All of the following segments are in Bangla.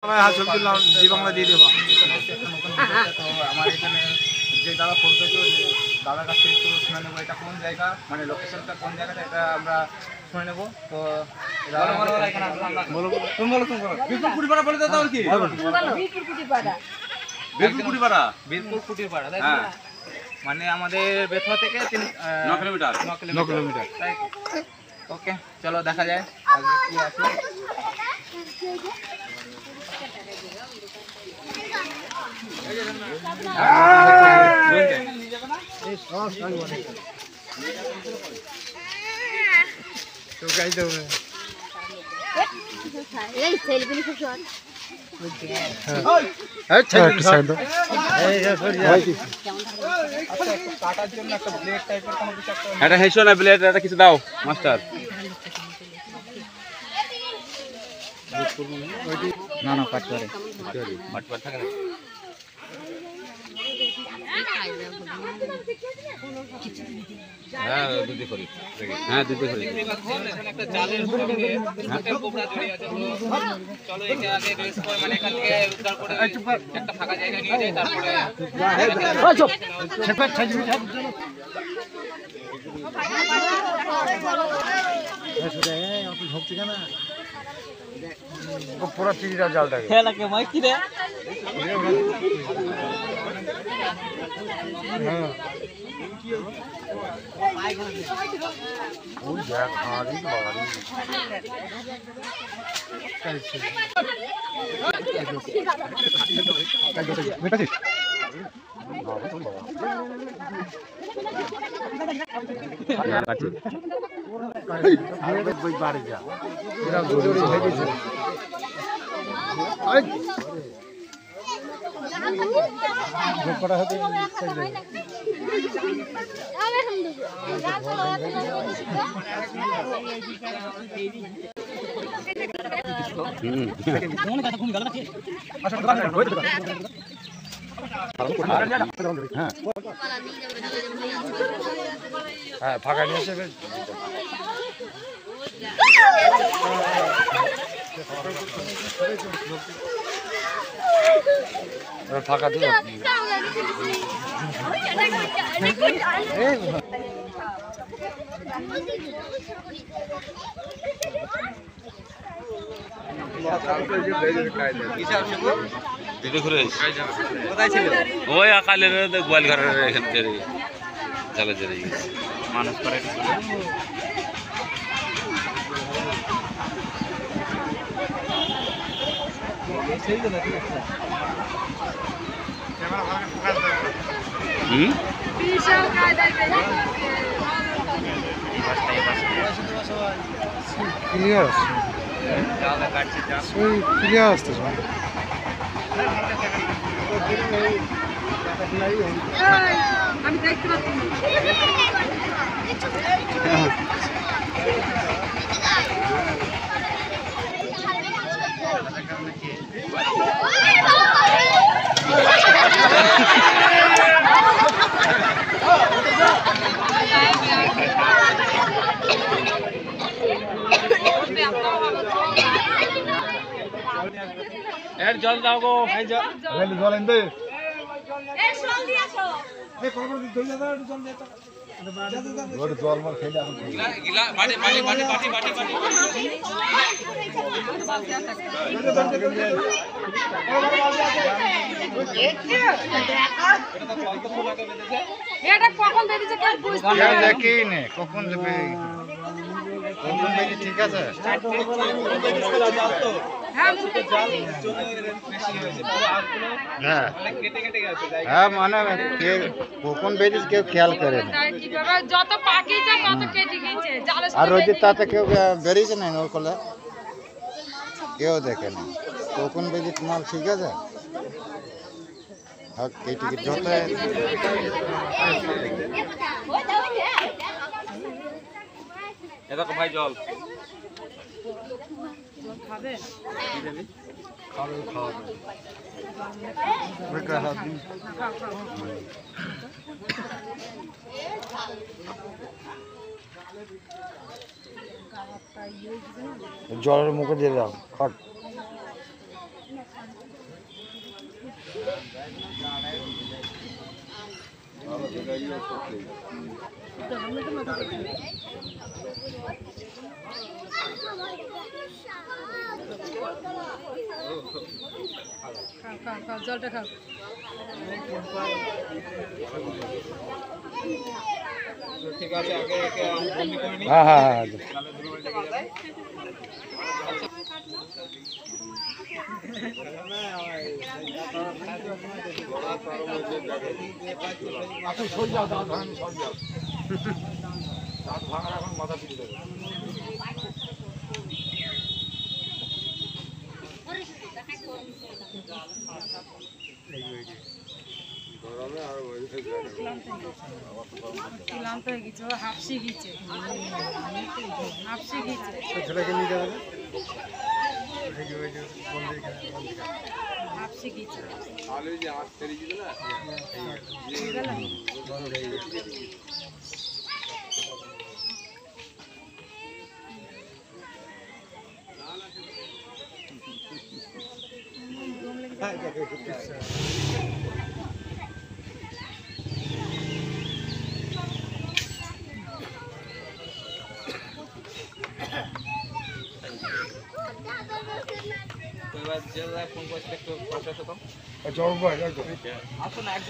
জি বাংলা দিয়ে দেবা। তো আমার এখানে যে দাদা ফোন করেছিল দাদার কাছে একটু শুনে নেবো এটা কোন জায়গা, মানে লোকেশনটা কোন জায়গাটা এটা আমরা শুনে নেবো। তো বীরপুর কুটিরপাড়া, তাই তো? মানে আমাদের বেথুয়া থেকে 9 কিলোমিটার। তাই তো? ওকে, চলো দেখা যায় আজকে কি আছে। এটা হেসো না ব্লেড, এটা কিছু দাও মাস্টার। না না পাটপাড়ে মাঠপাট থাকে না। হ্যাঁ দুধি করি, হ্যাঁ দুধি করি। একটা জালের সঙ্গে একটা কোবরা জড়িয়ে আছে। চলো একে আগে রেস করে মানে এখান থেকে উদ্ধার করে একটা ফাঁকা জায়গা নিয়ে যাই, তারপরে পুরো চিড়িটা জালটাকে খেলাকে মাইকি রে। ওই দেখ হাড়ি বাড়ি বাড়ি যা হ্যাঁ ফাঁকা নিয়ে এসে ফাঁকা দিয়ে ওই আকালের গোয়ালঘরের এখানে চলে চলে মানুষ করে ক্লিয়ার ক্লিয়ার আসতেছে আমি দেখতে পাচ্ছি জল দাও গো, জল এনে জল মার খেলে এখন এটা কখন বেরিয়েছে কেউ বুঝতে দেখি নে কখন যাবে কখন বেরিয়ে ঠিক আছে হ্যাঁ হ্যাঁ মানে কখন বেরিয়েছে কেউ খেয়াল করে না যত পাকিছে তত কেটে গেছে আর রোজের তাতে কেউ বেরিয়েছে না ওর কোলে কেউ দেখে না কখন বেরিয়েছে মাল ঠিক আছে হ্যাঁ কেটে যত এটা ভাই জল খাবে খাবে জলের মুখে দিয়ে দাও খট খাও খাও জলটা খাও। ঠিক আছে, আগে একে বন্দি করে নিই। হ্যাঁ হ্যাঁ হ্যাঁ তাহলে ধুলোবালি লেগে যাবে। ক্লান্ত হয়ে গেছে, ও হাফসি গিয়েছে, হাফসি গিয়েছে। হাফসি গিয়েছে। তো এবার যে দাদা ফোন করছিল একটু পাশে আসো তো। আসো না একজন।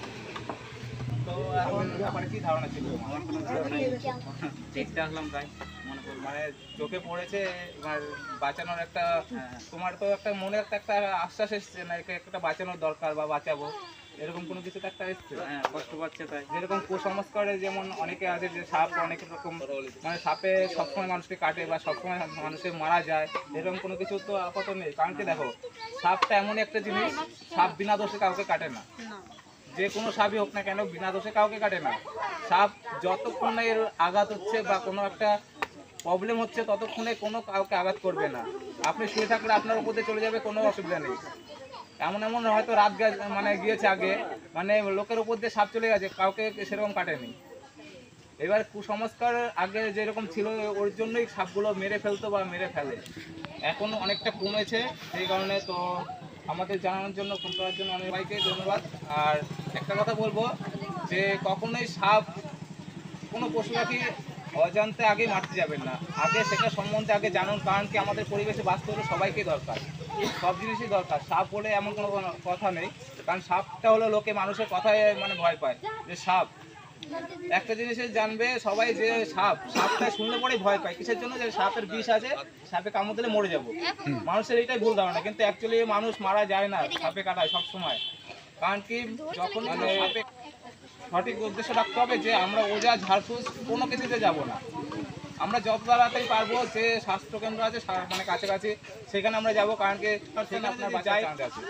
তো এখন ব্যাপারে কি ধারণা ছিল? আমার কোনো ধারণা নেই। দেখতে আসলাম তাই মনে করি, মানে চোখে পড়েছে এবার বাঁচানোর একটা, তোমার তো একটা মনে একটা আশ্বাস এসছে না, একে একটা বাঁচানোর দরকার বা বাঁচাবো, এরকম কোনো কিছু তো একটা এসছে। হ্যাঁ, কষ্ট পাচ্ছে তাই। যেরকম কুসংস্কারে যেমন অনেকে আছে যে সাপ অনেক রকম, মানে সাপে সবসময় মানুষকে কাটে বা সবসময় মানুষের মারা যায়, এরকম কোনো কিছু তো আপাতত নেই। কারণ কি দেখো, সাপটা এমন একটা জিনিস, সাপ বিনা দোষে কাউকে কাটে না। যে কোনো সাপই হোক না কেন বিনা দোষে কাউকে কাটে না। সাপ যতক্ষণ না এর আঘাত হচ্ছে বা কোনো একটা প্রবলেম হচ্ছে ততক্ষণে কোনো কাউকে আঘাত করবে না। আপনি শুয়ে থাকলে আপনার উপর দিয়ে চলে যাবে, কোনো অসুবিধা নেই। এমন এমন হয়তো রাত মানে গিয়েছে আগে, মানে লোকের উপর দিয়ে সাপ চলে গেছে, কাউকে সেরকম কাটেনি। এবার কুসংস্কার আগে যেরকম ছিল ওর জন্যই সাপগুলো মেরে ফেলতো বা মেরে ফেলে, এখন অনেকটা কমেছে। সেই কারণে তো আমাদের জানানোর জন্য, ফোন করার জন্য অনেক ভাইকে ধন্যবাদ। আর একটা কথা বলবো যে কখনোই সাপ কোনো পশু পাখি অজান্তে আগে মারতে যাবেন না, আগে সেটা সম্বন্ধে আগে জানুন। কারণ কি আমাদের পরিবেশে বাঁচতে হলে সবাইকে দরকার, সব জিনিসই দরকার। সাপ বলে এমন কোনো কথা নেই, কারণ সাপটা হলো লোকে মানুষের কথায় মানে ভয় পায় যে সাপ। একটা জিনিসে জানবে সবাই যে সাপটা শুনলে পরেই ভয় পায়, কিসের জন্য? যে সাপের বিষ আছে, সাপে কামড় দিলে মরে যাবো। মানুষের এইটাই ভুল ধারণা, কিন্তু অ্যাকচুয়ালি মানুষ মারা যায় না সাপে কাটায় সবসময়। কারণ কি যখন সাপে সঠিক উদ্দেশ্য রাখতে হবে যে আমরা ওঝা ঝাড়ফুঁস কোনো কিছুতে যাব না। আমরা যত তাড়াতাড়ি পারবো যে স্বাস্থ্যকেন্দ্র আছে মানে কাছাকাছি, সেখানে আমরা যাব। কারণ কি সেখানে আপনার বাঁচার চান্স আছে।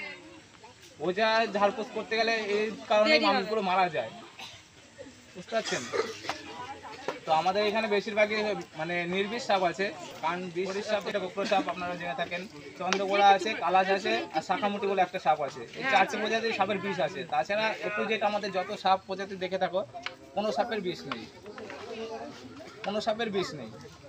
ওঝা ঝাড়ফুঁস করতে গেলে এই কারণে মানুষগুলো মারা যায়, বুঝতে পারছেন? তো আমাদের এখানে বেশিরভাগই মানে নির্বিষ সাপ আছে। কারণ বিষ সাপ যেটা গোপ্র সাপ আপনারা জেনে থাকেন, চন্দ্রগোড়া আছে, কালাজ আছে আর শাখামুটি বলে একটা সাপ আছে। এই 4টি প্রজাতির সাপের বিষ আছে। তাছাড়া একটু যেটা আমাদের যত সাপ প্রজাতি দেখে থাকো, কোনো সাপের বিষ নেই, কোনো সাপের বিষ নেই।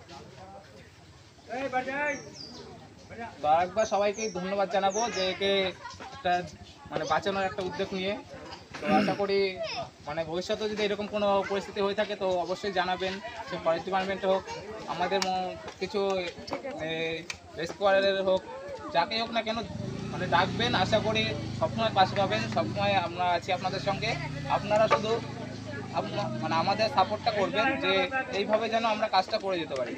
তো আরেকবার সবাইকে ধন্যবাদ জানাবো যে একে একটা মানে বাঁচানোর একটা উদ্যোগ নিয়ে। তো আশা করি মানে ভবিষ্যতে যদি এরকম কোনো পরিস্থিতি হয়ে থাকে তো অবশ্যই জানাবেন, সে ফরেস্ট ডিপার্টমেন্টে হোক, আমাদের কিছু রেস্কিউয়ারের হোক, যাকে হোক না কেন মানে ডাকবেন। আশা করি সবসময় পাশে পাবেন, সবসময় আমরা আছি আপনাদের সঙ্গে। আপনারা শুধু মানে আমাদের সাপোর্টটা করবেন যে এইভাবে যেন আমরা কাজটা করে যেতে পারি।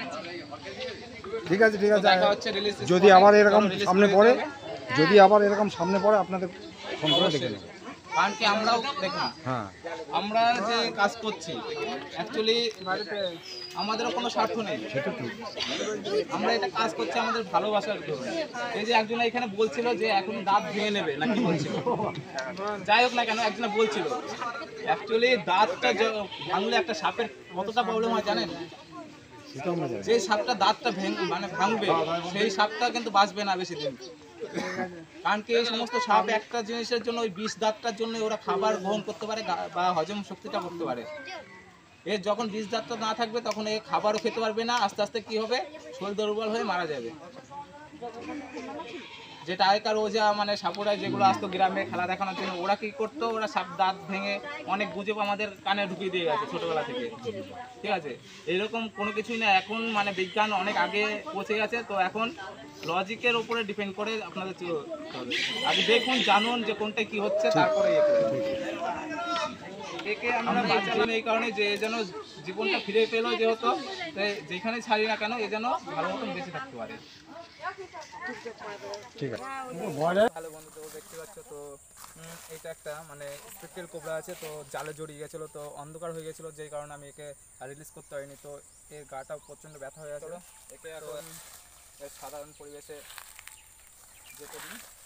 ঠিক আছে ঠিক আছে। দেখা হচ্ছে রিলিজ যদি আবার এরকম সামনে পড়ে, যদি আবার এরকম সামনে পড়ে আপনাদের ফোন করে দেখে নেবেন। কারণ কি আমরাও দেখুন, হ্যাঁ, আমরা যে কাজ করছি অ্যাকচুয়ালি আমাদেরও কোনো স্বার্থ নেই, আমরা এটা কাজ করছি আমাদের ভালোবাসার জন্য। এই যে একজন এখানে বলছিল যে এখন দাঁত ভেঙে নেবে নাকি বলছিল, যাই হোক না কেন একজনে বলছিল, অ্যাকচুয়ালি দাঁতটা ভাঙলে একটা সাপের কতটা প্রবলেম হয় জানেন? যে সাপটা দাঁতটা মানে ভাঙবে সেই সাপটা কিন্তু বাঁচবে না বেশি দিন। কারণ কি এই সমস্ত সাপ একটা জিনিসের জন্য, ওই বিষ দাঁতটার জন্য ওরা খাবার গ্রহণ করতে পারে বা হজম শক্তিটা করতে পারে। এর যখন বিষ দাঁতটা না থাকবে তখন এ খাবারও খেতে পারবে না, আস্তে আস্তে কি হবে, শরীর দুর্বল হয়ে মারা যাবে। যেটা আগেকার ওজা মানে সাপুরায় যেগুলো আসতো গ্রামে খেলা দেখানোর জন্য, ওরা কি করতো, ওরা সাপ দাঁত ভেঙে অনেক গুজব আমাদের কানে ঢুকিয়ে দিয়ে গেছে ছোটবেলা থেকে, ঠিক আছে। এরকম কোনো কিছুই না, এখন মানে বিজ্ঞান অনেক আগে পৌঁছে গেছে, তো এখন লজিকের উপরে ডিপেন্ড করে আপনাদের চলতে হবে। আগে দেখুন, জানুন যে কোনটা কি হচ্ছে, তারপরে ইয়ে করুন। একে আমরা বাঁচালাম এই কারণে যে এ যেন জীবনটা ফিরে পেলো, যেহেতু যেখানে ছাড়ি না কেন এ যেন ভালো মতন বেঁচে থাকতে পারে। ঠিক আছে। ভালো বন্ধু, তো দেখতে পাচ্ছ তো এটা একটা মানে স্পেকটেল কোবরা আছে, তো জালে জড়িয়ে গেছিলো, তো অন্ধকার হয়ে গেছিলো, যেই কারণে আমি একে রিলিজ করতে পারিনি। তো এর গাটা প্রচণ্ড ব্যথা হয়ে গেছিলো, একে এখন সাধারণ পরিবেশে যেতে দিই।